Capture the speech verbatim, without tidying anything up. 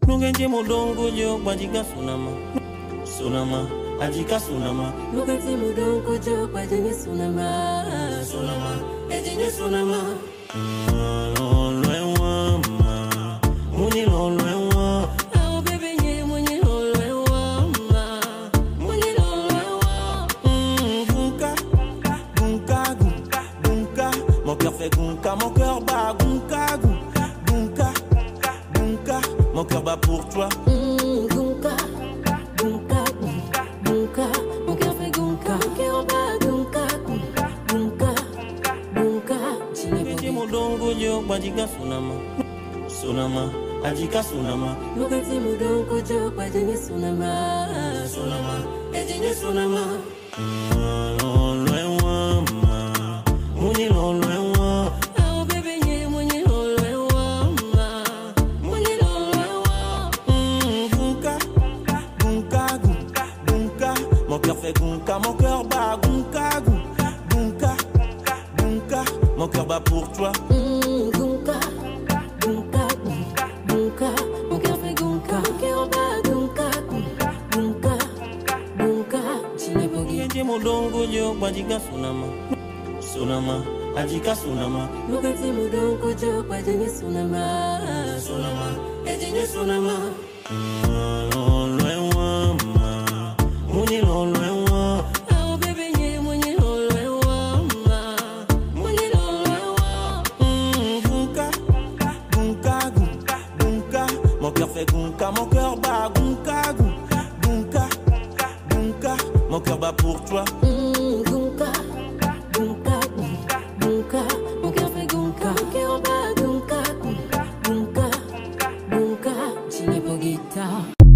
Nungenje modongo jo bajika sunama. Sunama, ajika sunama. Nungenje modongo jo bajika sunama. Sunama, ejinye sunama. Lolo ewa ma, muni lolo ewa. Oh baby nye muni lolo ewa ma, muni lolo ewa. Gunka, gunka, gunka, gunka. Mon cœur fait gunka, mon cœur bat gunka, gunka, gunka, gunka. Mon cœur bat pour toi. Gunka, gunka, gunka, gunka. Mon cœur fait gunka, mon cœur bat gunka, gunka, gunka, gunka. Nungenje modongo jo bajika sunama. Sunama, ajika sunama. Nungenje modongo jo bajika sunama. Sunama, ejinye sunama. Lolo ewa ma, muni lolo ewa. Oh baby nye muni lolo ewa ma, muni lolo ewa. Gunka, gunka, gunka, gunka. Mon cœur fait gunka, mon cœur bat gunka, gunka, gunka, gunka. Mon cœur bat pour toi. Gunka, gunka, gunka, gunka. Mon cœur fait gunka, mon cœur bat gunka, gunka, gunka, gunka. Chine bogi. Nungenje modongo jo bajika sunama. Sunama, ajika sunama. Nungenje modongo jo bajika sunama. Sunama, ejinye sunama. Lolo ewa ma, muni lolo ewa. Oh baby nye muni lolo ewa ma, muni lolo ewa. Gunka, gunka, gunka, gunka. Mon cœur fait gunka, mon cœur bat gunka, gunka, gunka, gunka. Mon cœur bat pour toi. Gunka, gunka, gunka, gunka. Mon cœur fait gunka, mon cœur bat gunka, gunka, gunka, gunka. Chine bogi ta.